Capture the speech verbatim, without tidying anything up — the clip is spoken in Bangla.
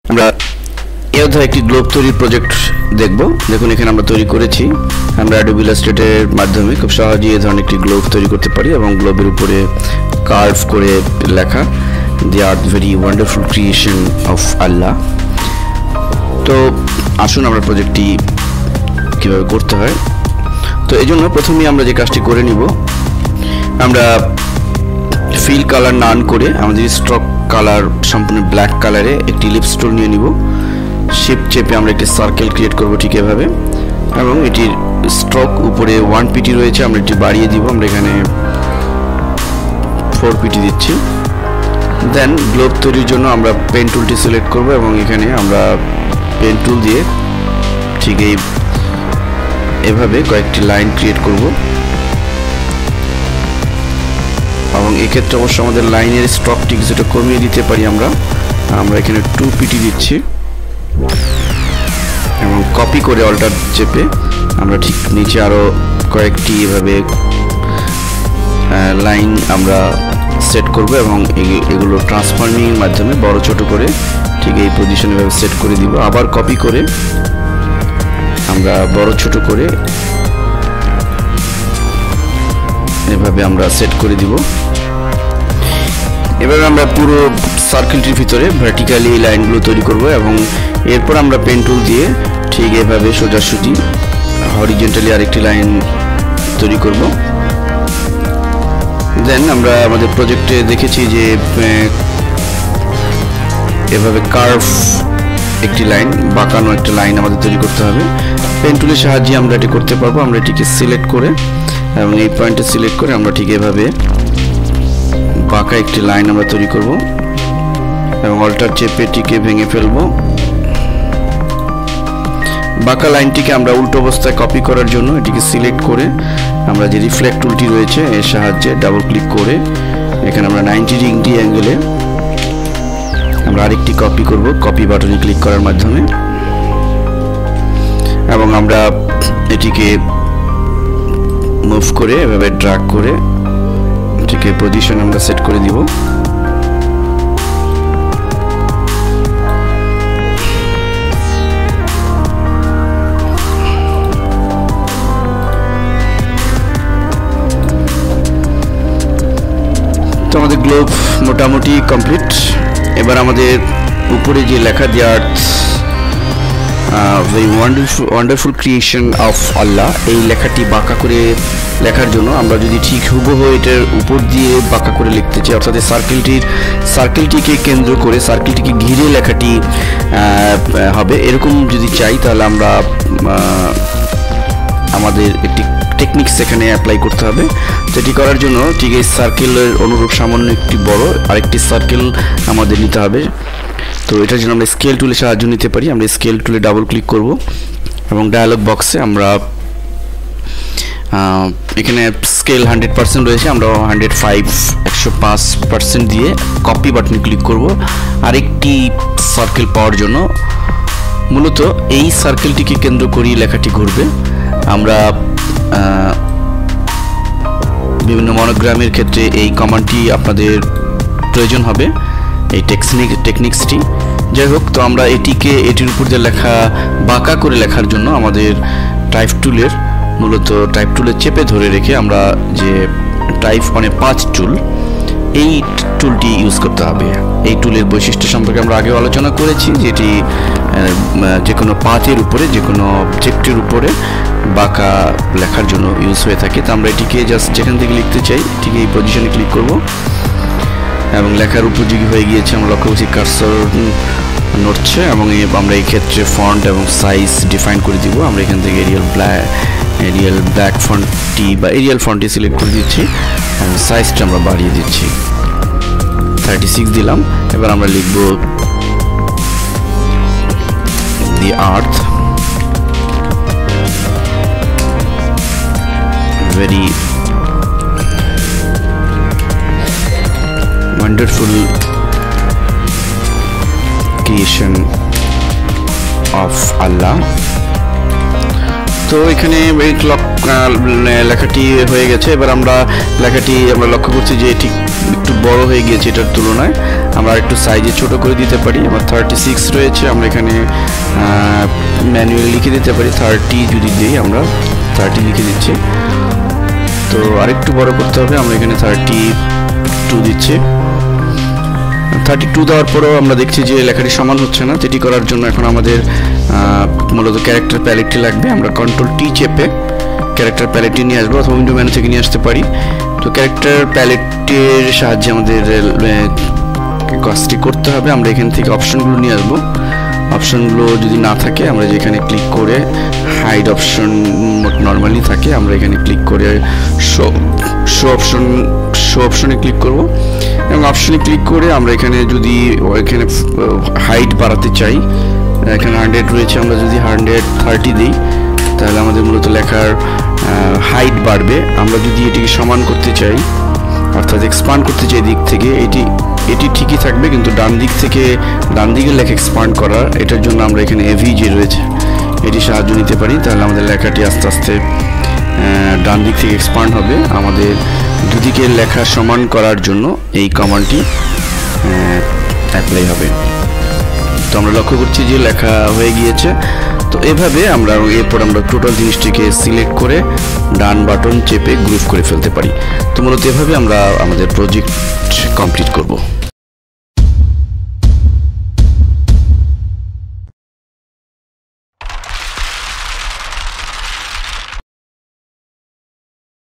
আমরা এই অধ্যায়ে একটি গ্লোব তৈরির প্রজেক্ট দেখব। দেখুন এখানে আমরা তৈরি করেছি। আমরা অ্যাডোবি ইলাস্ট্রেটরের মাধ্যমে খুব সহজেই এই ধরনের একটি গ্লোব তৈরি করতে পারি এবং গ্লোবের উপরে কার্ভ করে লেখা the art very wonderful creation of Allah. তো আসুন আমরা প্রজেক্টটি কীভাবে করতে হয়। তো এই জন্য প্রথমেই আমরা যে কাজটি করে নিব, আমরা ফিল কালার না অন করে আমাদের স্ট্রোক কালার সম্পূর্ণ ব্ল্যাক কালারে একটি ইলিপস টুল নিয়ে নিব। শিফট চেপে আমরা একটি সার্কেল ক্রিয়েট করব ঠিক এভাবে, এবং এটির স্ট্রোক উপরে ওয়ান পিটি রয়েছে, আমরা এটি বাড়িয়ে দিব। আমরা এখানে ফোর পিটি দিচ্ছি। দেন গ্লোব তৈরির জন্য আমরা পেন টুলটি সিলেক্ট করব এবং এখানে আমরা পেন টুল দিয়ে ঠিক এই এভাবে কয়েকটি লাইন ক্রিয়েট করব। এবং এক্ষেত্রে অবশ্য আমাদের লাইনের স্ট্রোকটি কিছুটা কমিয়ে দিতে পারি। আমরা আমরা এখানে টু পিটি দিচ্ছি এবং কপি করে অল্টার চেপে আমরা ঠিক নিচে আরও কয়েকটি এভাবে লাইন আমরা সেট করব এবং এগুলো ট্রান্সফর্মিংয়ের মাধ্যমে বড় ছোট করে ঠিক এই পজিশনে এভাবে সেট করে দিব। আবার কপি করে আমরা বড় ছোট করে এভাবে আমরা সেট করে দিব। এভাবে আমরা পুরো সার্কেলটির ভিতরে ভার্টিক্যালি এই লাইনগুলো তৈরি করব এবং এরপর আমরা পেন টুল দিয়ে ঠিক এভাবে সোজাসুজি হরিজন্টালি আরেকটি লাইন তৈরি করব। দেন আমরা আমাদের প্রজেক্টে দেখেছি যে এভাবে কার্ভ একটি লাইন, বাঁকানো একটা লাইন আমাদের তৈরি করতে হবে। পেন টুলের সাহায্যে আমরা এটি করতে পারবো। আমরা এটিকে সিলেক্ট করে এবং এই পয়েন্টে সিলেক্ট করে আমরা ঠিক এভাবে বাঁকা একটি লাইন আমরা তৈরি করব এবং অল্টার চেপে এটিকে ভেঙে ফেলবো। বাঁকা লাইনটিকে আমরা উল্টো অবস্থায় কপি করার জন্য এটিকে সিলেক্ট করে আমরা যে রিফ্লেক্ট টুলটি রয়েছে এর সাহায্যে ডাবল ক্লিক করে এখানে আমরা নাইনটি ডিগ্রি অ্যাঙ্গেলে আমরা আরেকটি কপি করব, কপি বাটনে ক্লিক করার মাধ্যমে, এবং আমরা এটিকে মুভ করে এভাবে ড্র্যাগ করে এটিকে পজিশন আমরা সেট করে দিব। তো আমাদের গ্লোব মোটামুটি কমপ্লিট। এবার আমাদের উপরে যে লেখা the art very wonderful wonderful creation of Allah, এই লেখাটি বাঁকা করে লেখার জন্য আমরা যদি ঠিক হুবহু এটার উপর দিয়ে বাঁকা করে লিখতে চাই, অর্থাৎ সার্কেলটির সার্কেলটিকে কেন্দ্র করে সার্কেলটিকে ঘিরে লেখাটি হবে, এরকম যদি চাই তাহলে আমরা আমাদের একটি টেকনিক্স এখানে অ্যাপ্লাই করতে হবে। তো এটি করার জন্য ঠিক এই সার্কেলের অনুরূপ সামান্য একটি বড় আরেকটি সার্কেল আমাদের নিতে হবে। তো এটার জন্য আমরা স্কেল টুলের সাহায্য নিতে পারি। আমরা স্কেল টুলে ডাবল ক্লিক করব এবং ডায়ালগ বক্সে আমরা এখানে স্কেল হান্ড্রেড পার্সেন্ট রয়েছে, আমরা হান্ড্রেড ফাইভ একশো পাঁচ পার্সেন্ট দিয়ে কপি বাটনে ক্লিক করব আরেকটি সার্কেল পাওয়ার জন্য। মূলত এই সার্কেলটিকে কেন্দ্র করেই লেখাটি ঘুরবে। আমরা বিভিন্ন মনোগ্রামের ক্ষেত্রে এই কমান্ডটি আপনাদের প্রয়োজন হবে, এই টেকনিক টেকনিক্সটি যাই হোক। তো আমরা এটিকে এটির উপর যে লেখা বাঁকা করে লেখার জন্য আমাদের টাইপ টুলের মূলত টাইপ টুলের চেপে ধরে রেখে আমরা যে টাইপ মানে পাঁচ টুল, এই টুলটি ইউজ করতে হবে। এই টুলের বৈশিষ্ট্য সম্পর্কে আমরা আগে আলোচনা করেছি, যেটি যে কোনো পাতের উপরে যে কোনো অবজেক্টের উপরে বাঁকা লেখার জন্য ইউজ হয়ে থাকে। তো আমরা এটিকে জাস্ট যেখান থেকে লিখতে চাই ঠিক এই পজিশনে ক্লিক করব এবং লেখার উপযোগী হয়ে গিয়েছে। আমরা লক্ষ্য করছি কার্সর নড়ছে এবং আমরা এই ক্ষেত্রে ফন্ট এবং সাইজ ডিফাইন করে দিব। আমরা এখান থেকে এরিয়াল ব্ল্যাক এরিয়াল ব্ল্যাক ফন্টটি বা এরিয়াল ফন্টটি সিলেক্ট করে দিচ্ছি এবং সাইজটা আমরা বাড়িয়ে দিচ্ছি, থার্টি সিক্স দিলাম। এবার আমরা লিখব the earth very wonderful creation of Allah. তো এখানে লেখাটি হয়ে গেছে। এবার আমরা লেখাটি আমরা লক্ষ্য করছি যে ঠিক একটু বড় হয়ে গিয়েছে এটার তুলনায়, আমরা একটু সাইজে ছোট করে দিতে পারি। আমার থার্টি সিক্স রয়েছে, আমরা এখানে ম্যানুয়ালি লিখে দিতে পারি থার্টি, যদি দিই আমরা থার্টি লিখে দিচ্ছি। তো আরেকটু বড় করতে হবে, আমরা এখানে থার্টি টু দিচ্ছি। থার্টি টু দেওয়ার পরেও আমরা দেখছি যে লেখাটি সমান হচ্ছে না। এটি করার জন্য এখন আমাদের মূলত ক্যারেক্টার প্যালেটটি লাগবে। আমরা কন্ট্রোল টি চেপে ক্যারেক্টার প্যালেটটি নিয়ে আসবো, অথবা উইন্ডো মেনু থেকে নিয়ে আসতে পারি। তো ক্যারেক্টার প্যালেটের সাহায্যে আমাদের কাজটি করতে হবে। আমরা এখান থেকে অপশনগুলো নিয়ে আসবো। অপশনগুলো যদি না থাকে, আমরা যেখানে ক্লিক করে হাইড অপশন নর্মালি থাকে, আমরা এখানে ক্লিক করে শো শো অপশন শো অপশনে ক্লিক করব, এবং অপশনে ক্লিক করে আমরা এখানে যদি এখানে হাইট বাড়াতে চাই, এখানে হান্ড্রেড রয়েছে, আমরা যদি হান্ড্রেড থার্টি দিই তাহলে আমাদের মূলত লেখার হাইট বাড়বে। আমরা যদি এটিকে সমান করতে চাই, অর্থাৎ এক্সপান্ড করতে চাই দিক থেকে, এটি এটি ঠিকই থাকবে, কিন্তু ডান দিক থেকে ডান দিকের লেখা এক্সপান্ড করার, এটার জন্য আমরা এখানে এভি যে রয়েছে এটি সাহায্য নিতে পারি। তাহলে আমাদের লেখাটি আস্তে আস্তে ডান দিক থেকে এক্সপান্ড হবে। আমাদের দুদিকের লেখা সমান করার জন্য এই কমান্ডটি অ্যাপ্লাই হবে। তো আমরা লক্ষ্য করছি যে লেখা হয়ে গিয়েছে। তো এভাবে আমরা এরপর আমরা টোটাল জিনিসটিকে সিলেক্ট করে ডান বাটন চেপে গ্রুপ করে ফেলতে পারি। তো মূলত এভাবে আমরা আমাদের প্রজেক্ট কমপ্লিট করব।